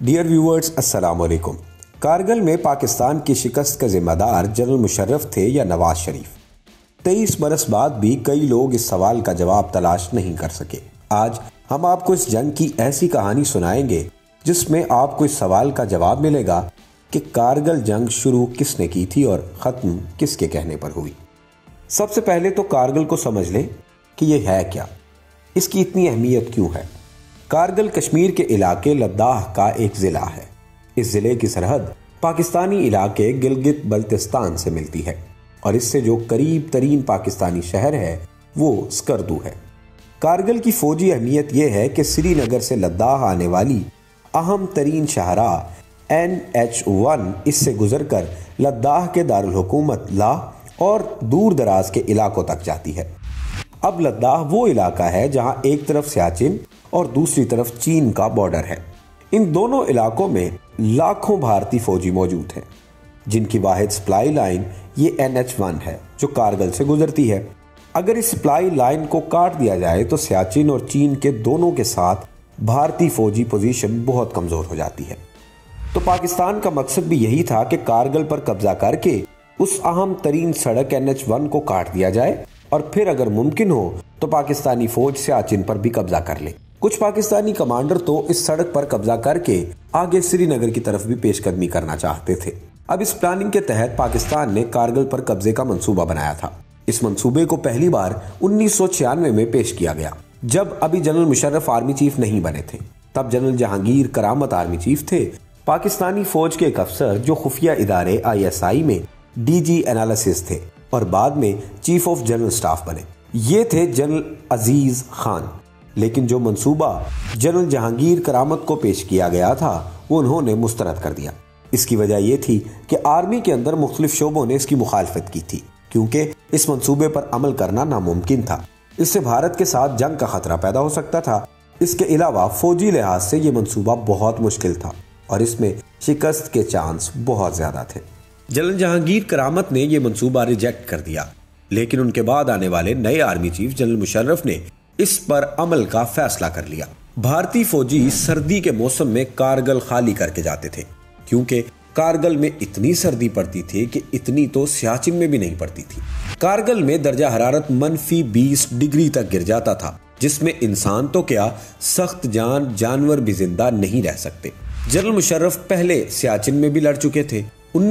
Dear viewers, अस्सलाम वालेकुम। कारगिल में पाकिस्तान की शिकस्त का जिम्मेदार जनरल मुशर्रफ थे या नवाज शरीफ? 23 बरस बाद भी कई लोग इस सवाल का जवाब तलाश नहीं कर सके। आज हम आपको इस जंग की ऐसी कहानी सुनाएंगे जिसमें आपको इस सवाल का जवाब मिलेगा कि कारगिल जंग शुरू किसने की थी और ख़त्म किसके कहने पर हुई। सबसे पहले तो कारगिल को समझ लें कि यह है क्या, इसकी इतनी अहमियत क्यों है। कारगिल कश्मीर के इलाके लद्दाख का एक ज़िला है। इस ज़िले की सरहद पाकिस्तानी इलाके गिलगित बल्तिस्तान से मिलती है और इससे जो करीब तरीन पाकिस्तानी शहर है वो स्कर्दू है। कारगिल की फौजी अहमियत यह है कि श्रीनगर से लद्दाख आने वाली अहम तरीन शाहराह NH1 इससे गुजरकर लद्दाख के दारुल हुकूमत लाह और दूर दराज के इलाकों तक जाती है। अब लद्दाख वो इलाका है जहां एक तरफ सियाचिन और दूसरी तरफ चीन का बॉर्डर है। इन दोनों इलाकों में लाखों भारतीय फौजी मौजूद हैं जिनकी वाहिद सप्लाई लाइन ये NH1 है जो कारगिल से गुजरती है। अगर इस सप्लाई लाइन को काट दिया जाए तो सियाचिन और चीन के दोनों के साथ भारतीय फौजी पोजीशन बहुत कमजोर हो जाती है। तो पाकिस्तान का मकसद भी यही था कि कारगिल पर कब्जा करके उस अहम तरीन सड़क NH1 को काट दिया जाए और फिर अगर मुमकिन हो तो पाकिस्तानी फौज सियाचिन पर भी कब्जा कर ले। कुछ पाकिस्तानी कमांडर तो इस सड़क पर कब्जा करके आगे श्रीनगर की तरफ भी पेशकदमी करना चाहते थे। अब इस प्लानिंग के तहत पाकिस्तान ने कारगिल पर कब्जे का मंसूबा बनाया था। इस मंसूबे को पहली बार 1996 में पेश किया गया जब अभी जनरल मुशर्रफ आर्मी चीफ नहीं बने थे। तब जनरल जहांगीर करामत आर्मी चीफ थे। पाकिस्तानी फौज के एक अफसर जो खुफिया इदारे ISI में DG एनालिसिस थे और बाद में चीफ ऑफ जनरल स्टाफ बने, ये थे जनरल अजीज खान। लेकिन जो मंसूबा जनरल जहांगीर करामत को पेश किया गया था वो उन्होंने मुस्तरद कर दिया। इसकी वजह यह थी कि आर्मी के अंदर मुख्तलिफ शोबों ने इसकी मुखालफत की थी क्योंकि इस मंसूबे पर अमल करना नामुमकिन था। इससे भारत के साथ जंग का खतरा पैदा हो सकता था। इसके अलावा फौजी लिहाज से ये मंसूबा बहुत मुश्किल था और इसमें शिकस्त के चांस बहुत ज्यादा थे। जनरल जहांगीर करामत ने यह मंसूबा रिजेक्ट कर दिया, लेकिन उनके बाद आने वाले नए आर्मी चीफ जनरल मुशर्रफ ने इस पर अमल का फैसला कर लिया। भारतीय फौजी सर्दी के मौसम में कारगिल खाली करके जाते थे क्योंकि कारगिल में इतनी सर्दी पड़ती थी कि इतनी तो सियाचिन में भी नहीं पड़ती थी। कारगिल में दर्जा हरारत -20 डिग्री तक गिर जाता था जिसमें इंसान तो क्या सख्त जानवर भी जिंदा नहीं रह सकते। जनरल मुशर्रफ पहले सियाचिन में भी लड़ चुके थे।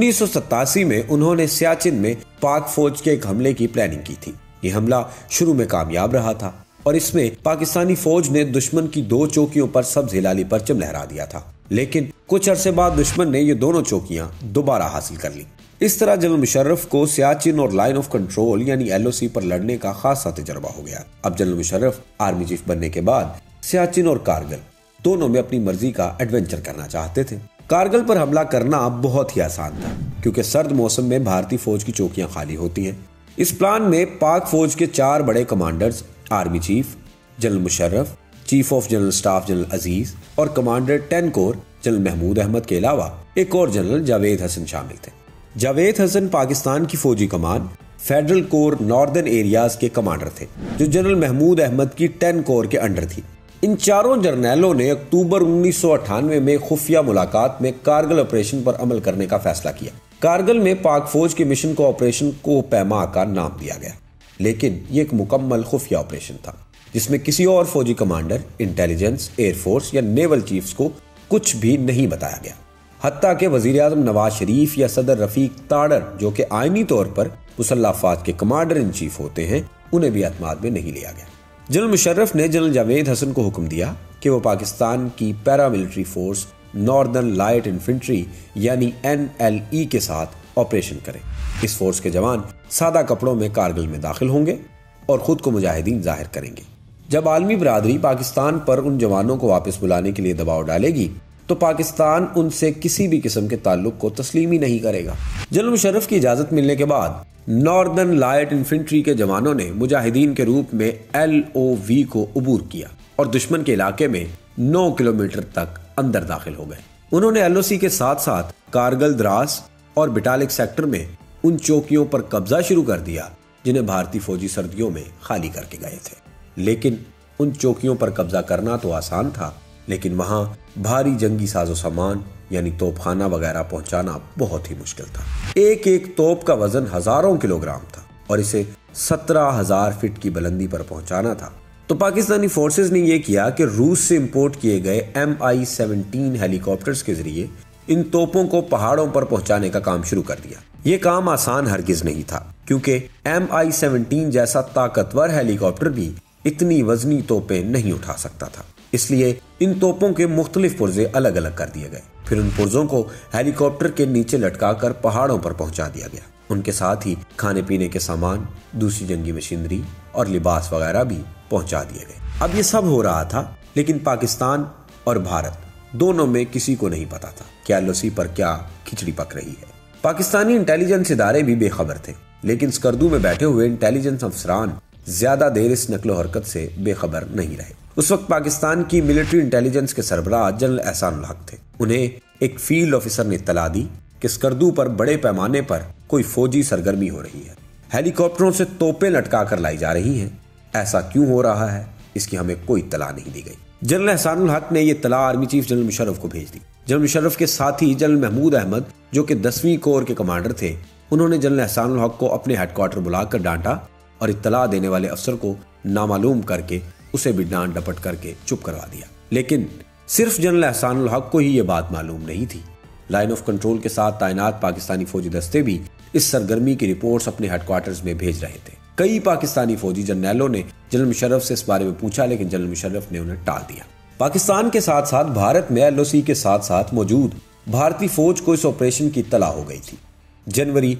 1987 में उन्होंने सियाचिन में पाक फौज के एक हमले की प्लानिंग की थी। ये हमला शुरू में कामयाब रहा था और इसमें पाकिस्तानी फौज ने दुश्मन की 2 चौकियों पर सब्ज हिलाली परचम लहरा दिया था, लेकिन कुछ अरसे बाद दुश्मन ने ये दोनों चौकियां दोबारा हासिल कर ली। इस तरह जनरल मुशर्रफ को सियाचिन और लाइन ऑफ कंट्रोल यानी LOC पर लड़ने का खासा तजर्बा हो गया। अब जनरल मुशर्रफ आर्मी चीफ बनने के बाद सियाचिन और कारगिल दोनों में अपनी मर्जी का एडवेंचर करना चाहते थे। कारगिल पर हमला करना बहुत ही आसान था क्योंकि सर्द मौसम में भारतीय फौज की चौकियां खाली होती हैं। इस प्लान में पाक फौज के 4 बड़े commanders army chief general Musharraf, chief of general staff general Aziz और commander 10 corps general Mahmood Ahmed के अलावा एक और जनरल जावेद हसन शामिल थे। जावेद हसन पाकिस्तान की फौजी कमान फेडरल कोर नॉर्दर्न एरियाज के कमांडर थे जो जनरल महमूद अहमद की 10 कोर के अंडर थी। इन चारों जर्नैलों ने अक्टूबर 1998 में खुफिया मुलाकात में कारगिल ऑपरेशन पर अमल करने का फैसला किया। कारगिल में पाक फौज के मिशन को ऑपरेशन कोपैमा का नाम दिया गया, लेकिन ये एक मुकम्मल खुफिया ऑपरेशन था जिसमें किसी और फौजी कमांडर, इंटेलिजेंस, एयरफोर्स या नेवल चीफ्स को कुछ भी नहीं बताया गया। हत्ता के वजीर आजम नवाज शरीफ या सदर रफीक ताड़र जो कि आईनी तौर पर मुसल्लह अफवाज के कमांडर इन चीफ होते हैं, उन्हें भी एतमाद में नहीं लिया गया। जनरल मुशर्रफ ने जनरल जावेद हसन को हुक्म दिया कि वो पाकिस्तान की paramilitary force northern light infantry यानी NLE के साथ ऑपरेशन करें। इस फोर्स के जवान सादा कपड़ों में कारगिल में दाखिल होंगे और खुद को मुजाहिदीन जाहिर करेंगे। जब आलमी बरादरी पाकिस्तान पर उन जवानों को वापस बुलाने के लिए दबाव डालेगी तो पाकिस्तान उनसे किसी भी किस्म के ताल्लुक को तस्लीम ही नहीं करेगा। जनरल मुशर्रफ की इजाजत मिलने के बाद नॉर्दर्न लाइट इन्फेंट्री के जवानों ने मुजाहिदीन के रूप में LOV को अबूर किया और दुश्मन के इलाके में 9 किलोमीटर तक अंदर दाखिल हो गए। उन्होंने LOC के साथ साथ कारगिल, द्रास और बिटालिक सेक्टर में उन चौकियों पर कब्जा शुरू कर दिया जिन्हें भारतीय फौजी सर्दियों में खाली करके गए थे। लेकिन उन चौकियों पर कब्जा करना तो आसान था, लेकिन वहां भारी जंगी साजो सामान यानी तोपखाना वगैरह पहुंचाना बहुत ही मुश्किल था। एक एक तोप का वजन हजारों किलोग्राम था और इसे 17,000 फीट की बुलंदी पर पहुंचाना था। तो पाकिस्तानी फोर्सेस ने यह किया कि रूस से इंपोर्ट किए गए MI-17 हेलीकॉप्टर्स के जरिए इन तोपों को पहाड़ों पर पहुंचाने का काम शुरू कर दिया। यह काम आसान हरगिज नहीं था, क्योंकि MI-17 जैसा ताकतवर हेलीकॉप्टर भी इतनी वजनी तोपें नहीं उठा सकता था। इसलिए इन तोपों के मुख्तलिफ पुर्जे अलग अलग कर दिए गए। फिर उन पुर्जों को हेलीकॉप्टर के नीचे लटकाकर पहाड़ों पर पहुंचा दिया गया। उनके साथ ही खाने पीने के सामान, दूसरी जंगी मशीनरी और लिबास वगैरह भी पहुंचा दिए गए। अब ये सब हो रहा था, लेकिन पाकिस्तान और भारत दोनों में किसी को नहीं पता था कि LOC पर क्या खिचड़ी पक रही है। पाकिस्तानी इंटेलिजेंस इदारे भी बेखबर थे, लेकिन स्कर्दू में बैठे हुए इंटेलिजेंस अफसरान ज्यादा देर इस नकलो हरकत से बेखबर नहीं रहे। उस वक्त पाकिस्तान की मिलिट्री इंटेलिजेंस के सरबराह जनरल एहसानुल हक थे। उन्हें एक फील्ड ऑफिसर ने इत्तला दी कि स्कर्दू पर बड़े पैमाने पर कोई फौजी सरगर्मी हो रही है, हेलीकॉप्टरों से तोपें लटका कर लाई जा रही हैं। ऐसा क्यों हो रहा है, इसकी हमें कोई इत्तला नहीं दी गई। जनरल एहसानुल हक ने यह इत्तला आर्मी चीफ जनरल मुशर्रफ को भेज दी। जनरल मुशर्रफ के साथी जनरल महमूद अहमद, जो कि 10वीं कोर के कमांडर थे, उन्होंने जनरल एहसानुल हक को अपने हेडक्वार्टर बुलाकर डांटा और इत्तला देने वाले अफसर को नामालूम करके उसे भी डांट डपट करके चुप करवा दिया। लेकिन सिर्फ जनरल एहसानुल हक को ही यह बात मालूम नहीं थी। लाइन ऑफ कंट्रोल के साथ तैनात पाकिस्तानी फौजी दस्ते भी इस सरगर्मी की रिपोर्ट्स अपने हेडक्वार्टर्स में भेज रहे थे। कई पाकिस्तानी फौजी जर्नैलों ने जनरल मुशर्रफ से इस बारे में पूछा, लेकिन जनरल मुशर्रफ ने उन्हें टाल दिया। पाकिस्तान के साथ साथ भारत में LOC के साथ साथ मौजूद भारतीय फौज को इस ऑपरेशन की इत्तला हो गई थी। जनवरी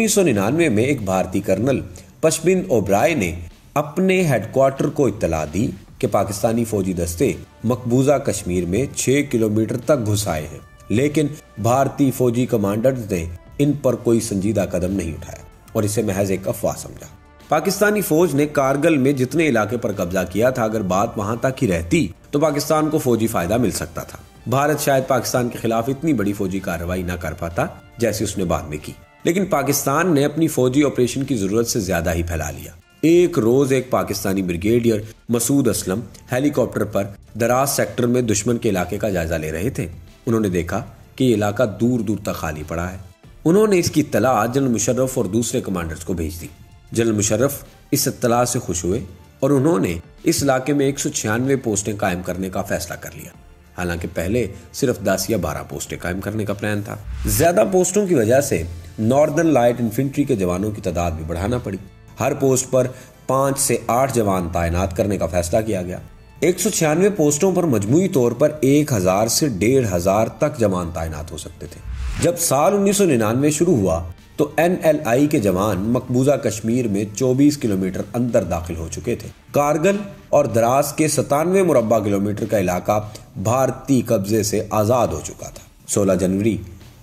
1999 में एक भारतीय कर्नल पशबिंद ओब्राय ने अपने हेडक्वार्टर को इत्तला दी कि पाकिस्तानी फौजी दस्ते मकबूजा कश्मीर में 6 किलोमीटर तक घुस आए हैं, लेकिन भारतीय फौजी कमांडर्स ने इन पर कोई संजीदा कदम नहीं उठाया और इसे महज एक अफवाह समझा। पाकिस्तानी फौज ने कारगिल में जितने इलाके पर कब्जा किया था, अगर बात वहां तक ही रहती तो पाकिस्तान को फौजी फायदा मिल सकता था। भारत शायद पाकिस्तान के खिलाफ इतनी बड़ी फौजी कार्रवाई न कर पाता जैसे उसने बाद में की, लेकिन पाकिस्तान ने अपनी फौजी ऑपरेशन की जरूरत से ज्यादा ही फैला लिया। एक रोज एक पाकिस्तानी ब्रिगेडियर मसूद असलम हेलीकॉप्टर पर दराज सेक्टर में दुश्मन के इलाके का जायजा ले रहे थे। उन्होंने देखा कि ये इलाका दूर दूर तक खाली पड़ा है। उन्होंने इसकी इत्तला जनरल मुशर्रफ और दूसरे कमांडर्स को भेज दी। जनरल मुशर्रफ इस इत्तला से खुश हुए और उन्होंने इस इलाके में 196 पोस्टें कायम करने का फैसला कर लिया। हालांकि पहले सिर्फ 10 या 12 पोस्टें कायम करने का प्लान था। ज्यादा पोस्टों की वजह से नॉर्दर्न लाइट इन्फेंट्री के जवानों की तादाद भी बढ़ाना पड़ी। हर पोस्ट पर 5 से 8 जवान तैनात करने का फैसला किया गया। 196 पोस्टों पर मजमूई तौर पर 1000 से 1500 तक जवान तैनात हो सकते थे। जब साल 1999 शुरू हुआ तो NLI के जवान मकबूजा कश्मीर में 24 किलोमीटर अंदर दाखिल हो चुके थे। कारगिल और द्रास के 97 मुरब्बा किलोमीटर का इलाका भारतीय कब्जे से आजाद हो चुका था। 16 जनवरी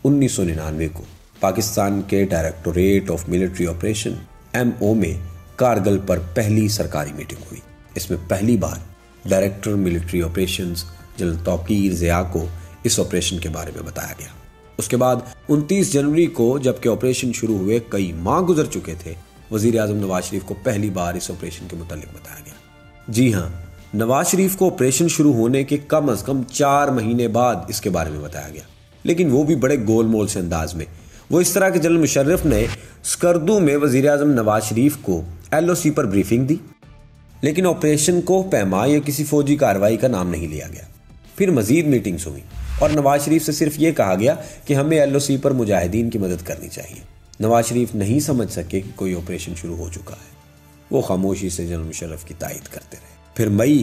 1999 को पाकिस्तान के directorate of military operation MO में कारगिल पर पहली सरकारी मीटिंग हुई। इसमें पहली बार director military operations general Tauqir Zia को इस ऑपरेशन के बारे में बताया गया। उसके बाद 29 जनवरी को जबकि ऑपरेशन शुरू हुए कई माह गुजर चुके थे, वजीर आजम नवाज शरीफ को पहली बार इस ऑपरेशन के मुतालिक बताया गया। जी हाँ, नवाज शरीफ को ऑपरेशन शुरू होने के कम अज कम 4 महीने बाद इसके बारे में बताया गया, लेकिन वो भी बड़े गोलमोल से अंदाज में। वो इस तरह के जनरल मुशर्रफ ने स्कर्दू में वजीर आजम नवाज शरीफ को LOC पर ब्रीफिंग दी, लेकिन ऑपरेशन को पैमा या किसी फौजी कार्रवाई का नाम नहीं लिया गया। फिर मजीद मीटिंग्स हुई और नवाज शरीफ से सिर्फ ये कहा गया कि हमें LOC पर मुजाहिदीन की मदद करनी चाहिए। नवाज शरीफ नहीं समझ सके कि कोई ऑपरेशन शुरू हो चुका है। वो खामोशी से जनरल मुशर्रफ की तायद करते रहे। फिर मई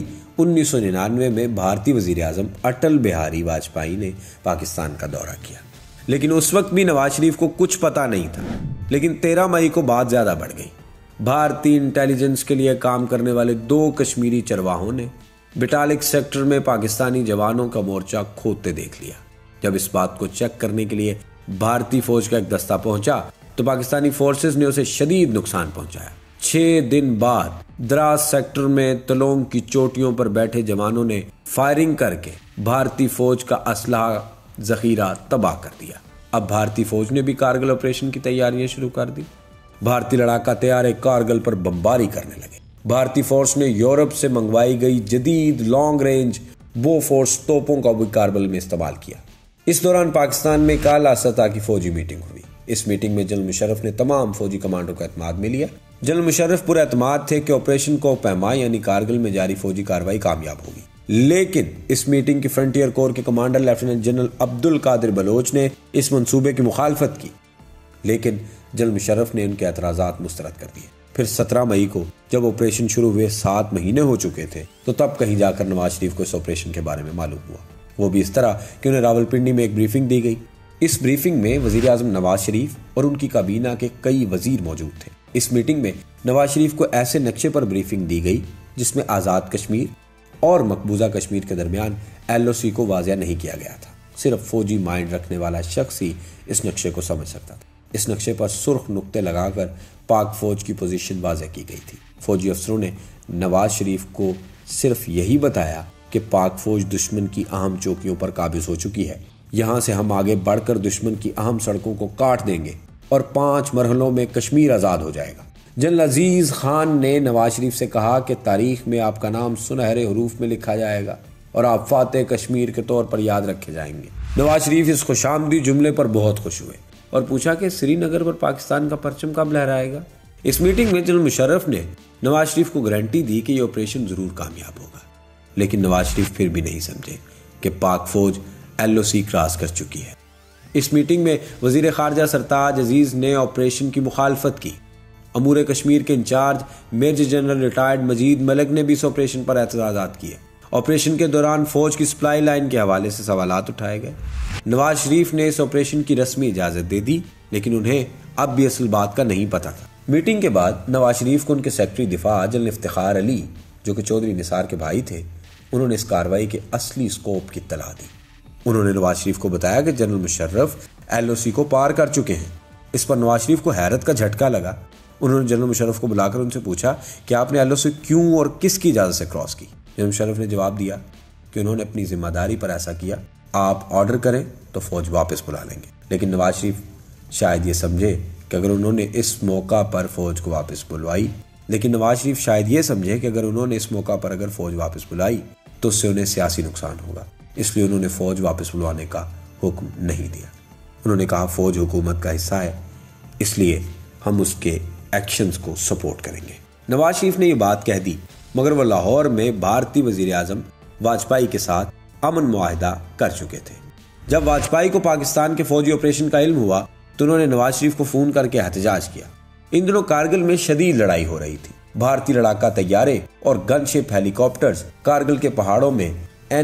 1999 में भारतीय वजीर आजम अटल बिहारी वाजपेयी ने पाकिस्तान का दौरा किया, लेकिन उस वक्त भी नवाज शरीफ को कुछ पता नहीं था। लेकिन 13 मई को बात ज्यादा बढ़ गई। भारतीय इंटेलिजेंस के लिए काम करने वाले 2 कश्मीरी चरवाहों ने बिटालिक सेक्टर में पाकिस्तानी जवानों का मोर्चा खोदते देख लिया। जब इस बात को चेक करने के लिए भारतीय फौज का एक दस्ता पहुंचा तो पाकिस्तानी फोर्सेस ने उसे शदीद नुकसान पहुंचाया। 6 दिन बाद द्रास सेक्टर में तलोंग की चोटियों पर बैठे जवानों ने फायरिंग करके भारतीय फौज का असलहा जखीरा तबाह कर दिया। अब भारतीय फौज ने भी कारगिल ऑपरेशन की तैयारियां शुरू कर दी। भारतीय लड़ाका तैयारे कारगिल पर बमबारी करने लगे। भारतीय फोर्स ने यूरोप से मंगवाई गई जदीद लॉन्ग रेंज बोफोर्स तोपों का भी कारगिल में इस्तेमाल किया। इस दौरान पाकिस्तान में एक आला सतह की फौजी मीटिंग हुई। इस मीटिंग में जनरल मुशर्रफ ने तमाम फौजी कमांडरों का एतमाद में लिया। जनरल मुशर्रफ पूरे एतमाद थे कि ऑपरेशन को पैमा यानी कारगिल में जारी फौजी कार्रवाई कामयाब होगी। लेकिन इस मीटिंग की फ्रंटियर कोर के commander lieutenant general Abdul Qadir Baloch ने इस मंसूबे की मुखालफत की, लेकिन जनरल मुशर्रफ ने उनके एतराज़ात मुस्तरद कर दिए। फिर 17 मई को जब ऑपरेशन शुरू हुए 7 महीने हो चुके थे, तो तब कहीं जाकर नवाज शरीफ को इस ऑपरेशन के बारे में मालूम हुआ। वो भी इस तरह कि उन्हें रावलपिंडी में एक ब्रीफिंग दी गई। इस ब्रीफिंग में वजीर आजम नवाज शरीफ और उनकी काबीना के कई वजीर मौजूद थे। इस मीटिंग में नवाज शरीफ को ऐसे नक्शे पर ब्रीफिंग दी गई जिसमें आज़ाद कश्मीर और मकबूजा कश्मीर के दरमियान LOC को वाज़ेह नहीं किया गया था। सिर्फ फौजी माइंड रखने वाला शख्स ही इस नक्शे को समझ सकता था। इस नक्शे पर सुर्ख नुक्ते लगाकर पाक फौज की पोजीशन वाज़ेह की गई थी। फौजी अफसरों ने नवाज शरीफ को सिर्फ यही बताया कि पाक फौज दुश्मन की अहम चौकियों पर काबिज हो चुकी है। यहाँ से हम आगे बढ़कर दुश्मन की अहम सड़कों को काट देंगे और 5 मरहलों में कश्मीर आज़ाद हो जाएगा। जनरल अजीज खान ने नवाज शरीफ से कहा कि तारीख में आपका नाम सुनहरे हरूफ में लिखा जाएगा और आप फातेह कश्मीर के तौर पर याद रखे जाएंगे। नवाज शरीफ इस खुशामदी जुमले पर बहुत खुश हुए और पूछा कि श्रीनगर पर पाकिस्तान का परचम कब लहराएगा। इस मीटिंग में जनरल मुशर्रफ ने नवाज शरीफ को गारंटी दी कि यह ऑपरेशन जरूर कामयाब होगा, लेकिन नवाज शरीफ फिर भी नहीं समझे कि पाक फौज LOC क्रॉस कर चुकी है। इस मीटिंग में वजीर खारजा सरताज अजीज ने ऑपरेशन की मुखालफत की। अमूर कश्मीर के incharge major general retired Majeed Malik ने भी इस ऑपरेशन पर एतराज़ात किए। ऑपरेशन के दौरान फौज की सप्लाई लाइन के हवाले से सवालात उठाए गए। नवाज शरीफ ने इस ऑपरेशन की रस्मी इजाज़त दे दी, लेकिन उन्हें अब भी असल बात का नहीं पता था। मीटिंग के बाद नवाज शरीफ को उनके सेक्रेटरी दिफा जनरल इफ्तिखार अली, जो कि चौधरी निसार के भाई थे, उन्होंने इस कार्रवाई के असली स्कोप की इत्तला दी। उन्होंने नवाज शरीफ को बताया कि जनरल मुशर्रफ LOC को पार कर चुके हैं। इस पर नवाज शरीफ को हैरत का झटका लगा। उन्होंने जनरल मुशर्रफ को बुलाकर उनसे पूछा कि आपने LOC क्यों और किसकी इजाज़त से क्रॉस की। जनरल मुशर्रफ ने जवाब दिया कि उन्होंने अपनी जिम्मेदारी पर ऐसा किया, आप ऑर्डर करें तो फौज वापस बुला लेंगे। लेकिन नवाज शरीफ शायद ये समझे कि अगर उन्होंने इस मौका पर फौज को वापस बुलवाई अगर फौज वापस बुलाई तो उससे उन्हें सियासी नुकसान होगा, इसलिए उन्होंने फौज वापस बुलवाने का हुक्म नहीं दिया। उन्होंने कहा फौज हुकूमत का हिस्सा है, इसलिए हम उसके एक्शंस को सपोर्ट करेंगे। नवाज शरीफ ने ये बात कह दी, मगर वह लाहौर में भारतीय वजीर आजम वाजपेयी के साथ अमन मुआहिदा कर चुके थे। जब वाजपेयी को पाकिस्तान के फौजी ऑपरेशन का इल्म हुआ तो उन्होंने नवाज शरीफ को फोन करके एहतजाज किया। इन दिनों कारगिल में शदीद लड़ाई हो रही थी। भारतीय लड़ाका तैयारे और गनशिप हेलीकॉप्टर्स कारगिल के पहाड़ों में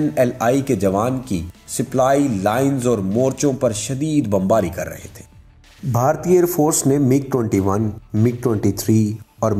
NLI के जवान की सप्लाई लाइंस और मोर्चों पर शदीद बमबारी कर रहे थे। भारतीय एयरफोर्स ने MiG-21, MiG-23 और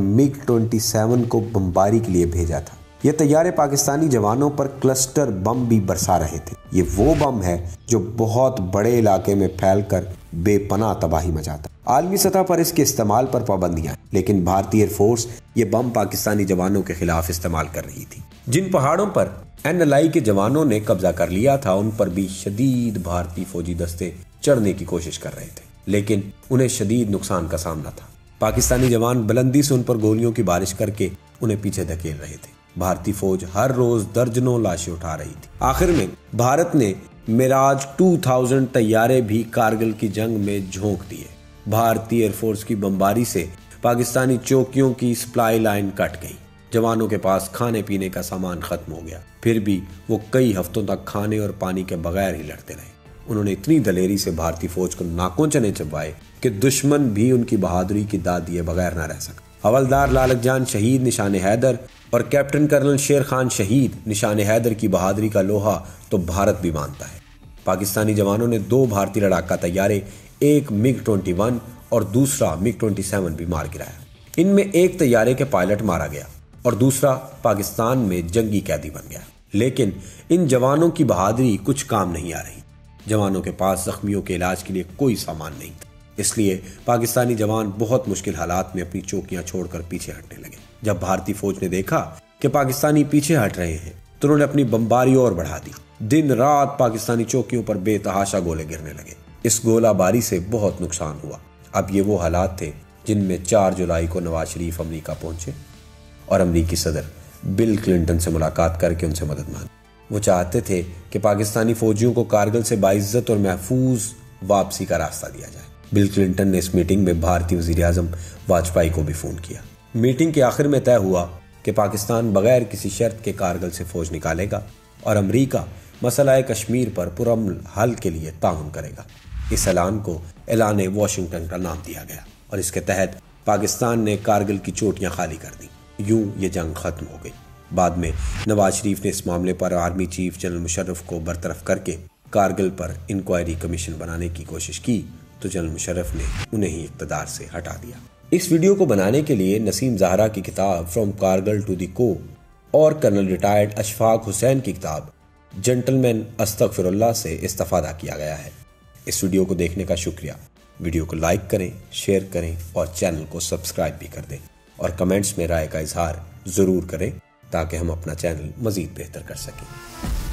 MiG-27 को बमबारी के लिए भेजा था। ये तैयारे पाकिस्तानी जवानों पर क्लस्टर बम भी बरसा रहे थे। ये वो बम है जो बहुत बड़े इलाके में फैलकर बेपनाह तबाही मचाता। आलमी सतह पर इसके इस्तेमाल पर पाबंदियां, लेकिन भारतीय एयरफोर्स ये बम पाकिस्तानी जवानों के खिलाफ इस्तेमाल कर रही थी। जिन पहाड़ों पर NLI के जवानों ने कब्जा कर लिया था, उन पर भी शदीद भारतीय फौजी दस्ते चढ़ने की कोशिश कर रहे थे, लेकिन उन्हें शदीद नुकसान का सामना था। पाकिस्तानी जवान बुलंदी से उन पर गोलियों की बारिश करके उन्हें पीछे धकेल रहे थे। भारतीय फौज हर रोज दर्जनों लाशें उठा रही थी। आखिर में भारत ने मिराज 2000 तैयारे भी कारगिल की जंग में झोंक दिए। भारतीय एयरफोर्स की बमबारी से पाकिस्तानी चौकियों की सप्लाई लाइन कट गई। जवानों के पास खाने पीने का सामान खत्म हो गया, फिर भी वो कई हफ्तों तक खाने और पानी के बगैर ही लड़ते रहे। उन्होंने इतनी दलेरी से भारतीय फौज को नाकों चने चबवाए कि दुश्मन भी उनकी बहादुरी की दाद दिए बगैर न रह सका। हवलदार लालक जान शहीद निशान हैदर और कैप्टन कर्नल शेर खान शहीद निशान हैदर की बहादुरी का लोहा तो भारत भी मानता है। पाकिस्तानी जवानों ने 2 भारतीय लड़ाका तैयारे, एक MiG-21 और दूसरा MiG-27 भी मार गिराया। इनमें एक तैयारे के पायलट मारा गया और दूसरा पाकिस्तान में जंगी कैदी बन गया। लेकिन इन जवानों की बहादुरी कुछ काम नहीं आ रही। जवानों के पास जख्मियों के इलाज के लिए कोई सामान नहीं था, इसलिए पाकिस्तानी जवान बहुत मुश्किल हालात में अपनी चौकियां छोड़कर पीछे हटने लगे। जब भारतीय फौज ने देखा कि पाकिस्तानी पीछे हट रहे हैं तो उन्होंने अपनी बमबारी और बढ़ा दी। दिन रात पाकिस्तानी चौकियों पर बेतहाशा गोले गिरने लगे। इस गोलाबारी से बहुत नुकसान हुआ। अब ये वो हालात थे जिनमें 4 जुलाई को नवाज शरीफ अमेरिका पहुंचे और अमेरिकी सदर बिल क्लिंटन से मुलाकात करके उनसे मदद मांगी। वो चाहते थे कि पाकिस्तानी फौजियों को कारगिल से बाइज्जत और महफूज वापसी का रास्ता दिया जाए। बिल क्लिंटन ने इस मीटिंग में भारतीय वजीर आजम वाजपेयी को भी फोन किया। मीटिंग के आखिर में तय हुआ कि पाकिस्तान बगैर किसी शर्त के कारगिल से फौज निकालेगा और अमरीका मसला कश्मीर पर पुरअमन हल के लिए ताउन करेगा। इस ऐलान को ऐलान वाशिंगटन का नाम दिया गया और इसके तहत पाकिस्तान ने कारगिल की चोटियां खाली कर दी। यूं ये जंग खत्म हो गई। बाद में नवाज शरीफ ने इस मामले पर आर्मी चीफ जनरल मुशर्रफ को बरतरफ करके कारगिल पर इंक्वायरी कमीशन बनाने की कोशिश की तो जनरल मुशर्रफ ने उन्हें ही इक़्तिदार से हटा दिया। इस वीडियो को बनाने के लिए नसीम ज़हरा की किताब फ्रॉम कारगिल टू द को और कर्नल रिटायर्ड अशफाक हुसैन की किताब जेंटलमैन अस्तगफिरुल्लाह से इस्तिफ़ादा किया गया है। इस वीडियो को देखने का शुक्रिया। वीडियो को लाइक करें, शेयर करें और चैनल को सब्सक्राइब भी कर दें और कमेंट्स में राय का इजहार ज़रूर करें ताकि हम अपना चैनल मज़ीद बेहतर कर सकें।